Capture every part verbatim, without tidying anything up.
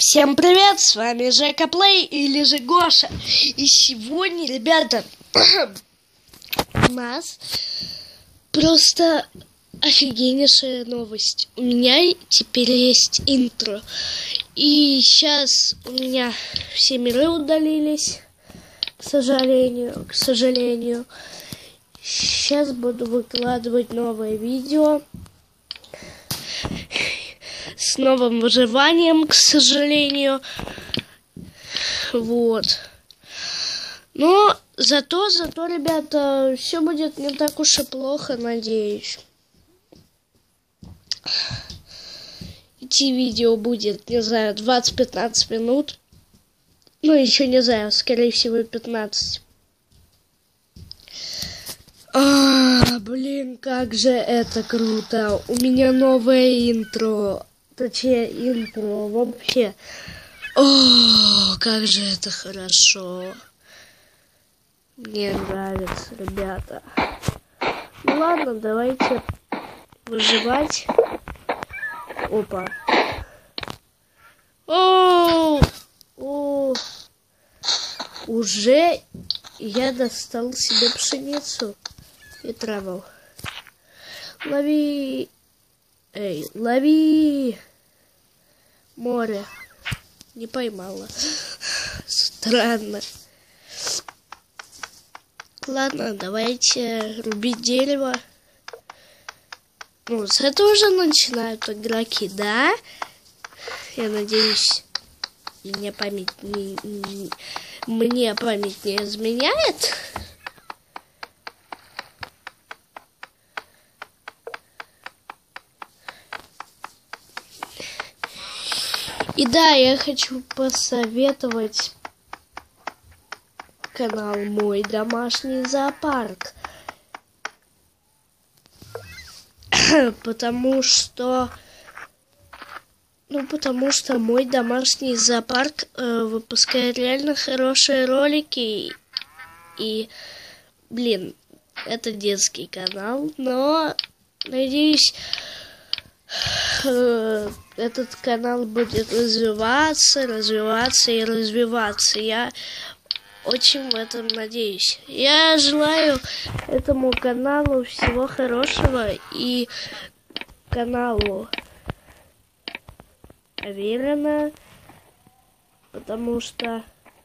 Всем привет, с вами Жека Плей или же Гоша. И сегодня, ребята, у нас просто офигеннейшая новость. У меня теперь есть интро. И сейчас у меня все миры удалились, к сожалению, к сожалению. Сейчас буду выкладывать новое видео с новым выживанием, к сожалению. Вот. Но зато, зато, ребята, все будет не так уж и плохо, надеюсь. Идти видео будет, не знаю, двадцать-пятнадцать минут. Ну, еще не знаю, скорее всего, пятнадцать. А, блин, как же это круто. У меня новое интро. Точнее, интро вообще. О, как же это хорошо. Мне нравится, ребята. Ну ладно, давайте выживать. Опа. О, о, уже я достал себе пшеницу и траву. Лови. Эй, лови. Море. Не поймала. Странно. Ладно, давайте рубить дерево. Ну, с этого уже начинают игроки, да? Я надеюсь, мне память не, не, мне память не изменяет. И да, я хочу посоветовать канал «Мой домашний зоопарк». Потому что... Ну, потому что «Мой домашний зоопарк» э, выпускает реально хорошие ролики. И, блин, это детский канал, но, надеюсь... этот канал будет развиваться, развиваться и развиваться. Я очень в этом надеюсь. Я желаю этому каналу всего хорошего и каналу Аверина, потому что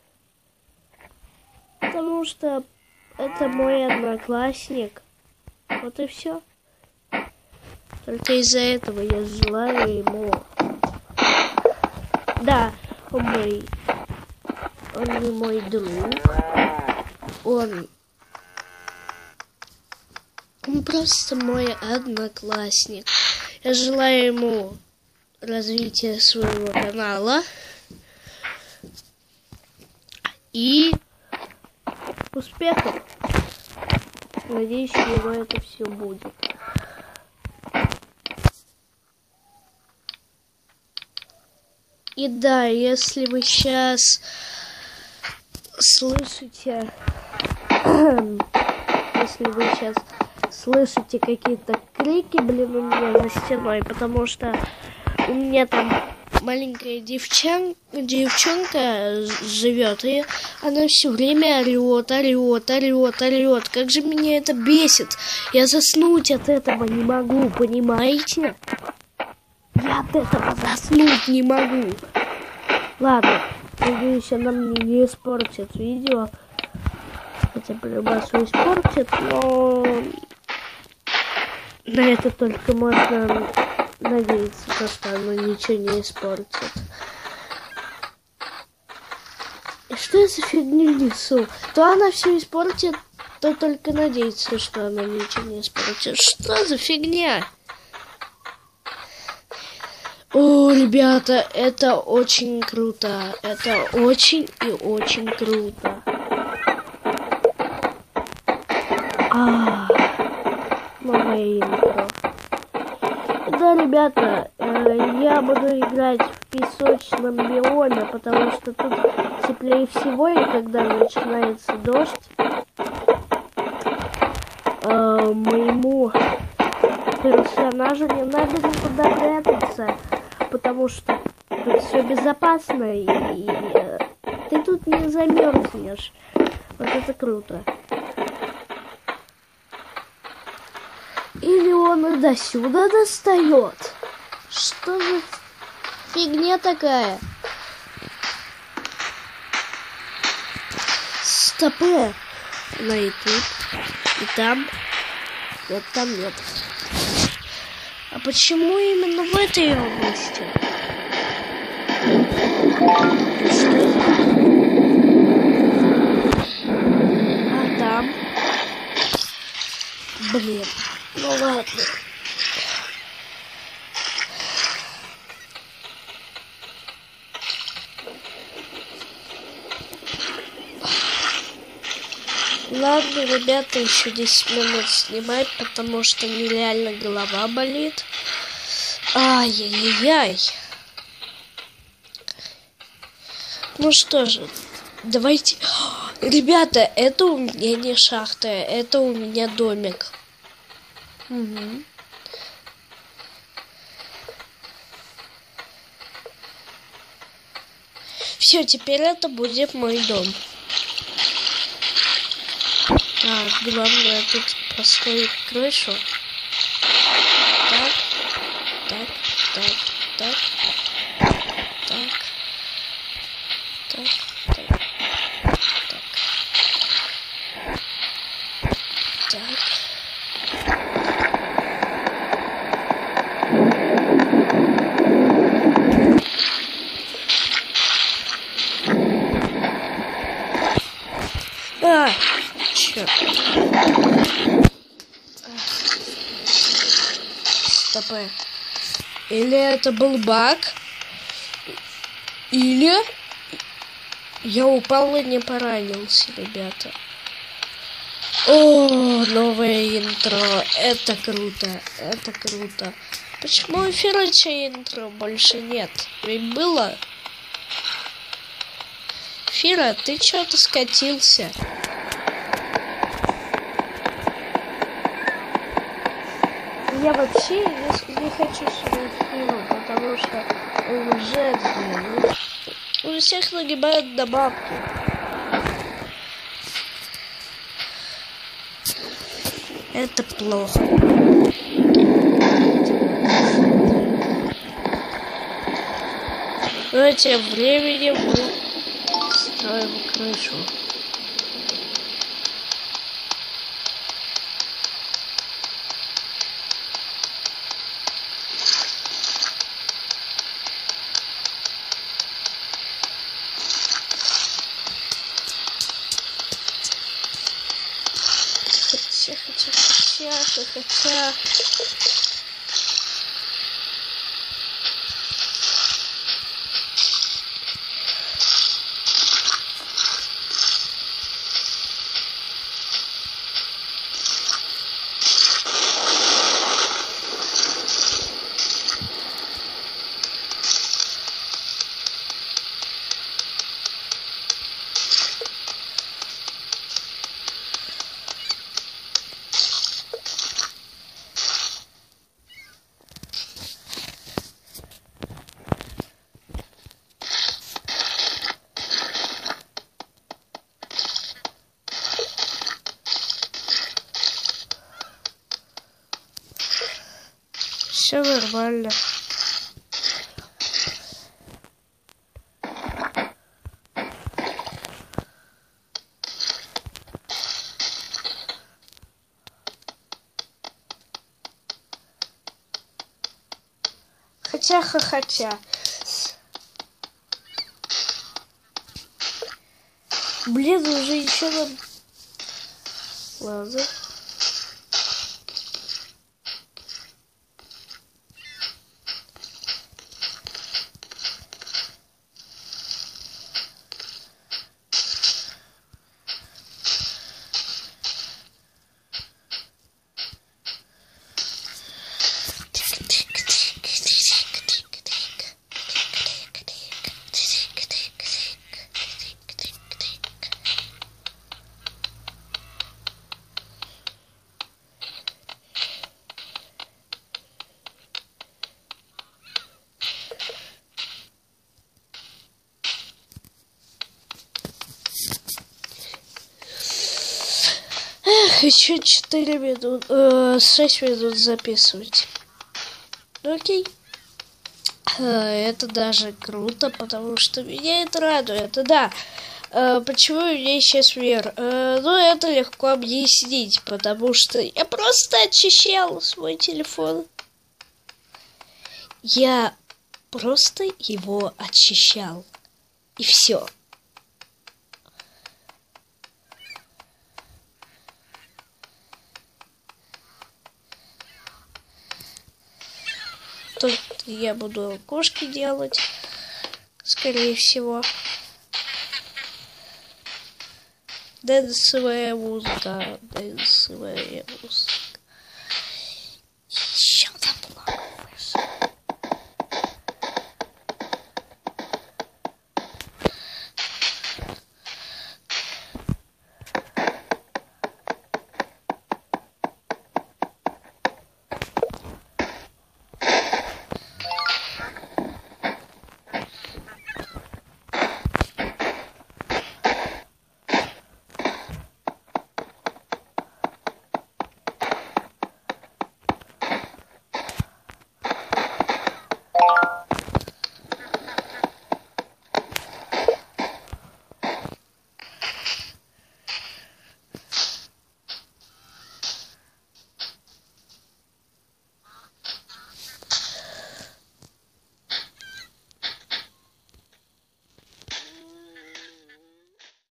потому что это мой одноклассник. Вот и все. Только из-за этого я желаю ему... Да, он мой... Он не мой друг. Он... Он просто мой одноклассник. Я желаю ему развития своего канала. И успехов. Надеюсь, у него это все будет. И да, если вы сейчас слышите, если вы сейчас слышите какие-то крики, блин, у меня за стеной, потому что у меня там маленькая девчон, девчонка живет, и она все время орет, орет, орет, орет. Как же меня это бесит. Я заснуть от этого не могу, понимаете? Я от этого заснуть не могу. Ладно, надеюсь, она мне не испортит видео. Хотя по-любому испортит, но на это только можно надеяться, что она ничего не испортит. И что я за фигню несу? То она все испортит, то только надеяться, что она ничего не испортит. Что за фигня? О, ребята, это очень круто. Это очень и очень круто. А, новое интро. Да, ребята, э, я буду играть в песочном биоме, потому что тут теплее всего, и когда начинается дождь, э, моему персонажу не надо никуда прятаться. Потому что Тут все безопасно, и, и ты тут не замерзнешь. Вот это круто. Или он и до сюда достает? Что за фигня такая? Стопэ. Она и тут, и там. Вот там нет. А почему именно в этой области? А там? Блин. Ну ладно. Ладно, ребята, еще десять минут снимать, потому что нереально голова болит. Ай-яй-яй. Ну что же, давайте... Ребята, это у меня не шахта, это у меня домик. Угу. Все, теперь это будет мой дом. Так, главное тут построить крышу. Так, так, так, так, так, так, так, так, так. А, черт. Стопэ. Или это был баг, или я упал и не поранился, ребята. О, новое интро. Это круто. Это круто. Почему Фирыча интро больше нет? Ведь было. Фира, ты что-то скатился. Я вообще не, не хочу сюда Фиру, потому что он уже, блин, у всех нагибают до бабки. Это плохо. Но тем временем мы строим крышу. Хотя, хотя, хотя, хотя... Все нормально. Хотя, хотя. Блин, уже еще нам... Ладно. Еще четыре минуты, э, шесть минут записывать. Ну, окей. Это даже круто, потому что меня это радует. Да. Почему у меня сейчас мир? Ну, это легко объяснить, потому что я просто очищал свой телефон. Я просто его очищал. И все. Тут я буду окошки делать, скорее всего. Дэнсовая музыка, дэнсовая музыка.